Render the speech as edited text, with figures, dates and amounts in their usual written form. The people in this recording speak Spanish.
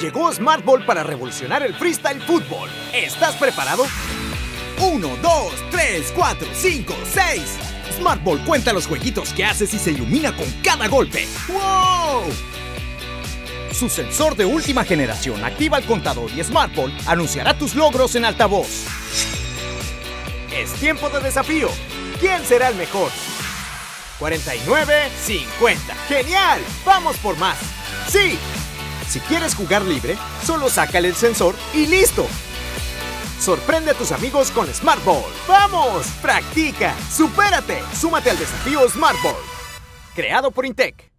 Llegó Smart Ball para revolucionar el freestyle fútbol. ¿Estás preparado? 1, 2, 3, 4, 5, 6. Smart Ball cuenta los jueguitos que haces y se ilumina con cada golpe. ¡Wow! Su sensor de última generación activa el contador y Smart Ball anunciará tus logros en altavoz. Es tiempo de desafío. ¿Quién será el mejor? 49, 50. ¡Genial! ¡Vamos por más! ¡Sí! Si quieres jugar libre, solo sácale el sensor y ¡listo! Sorprende a tus amigos con Smart Ball. ¡Vamos! ¡Practica! ¡Supérate! Súmate al desafío Smart Ball. Creado por Intec.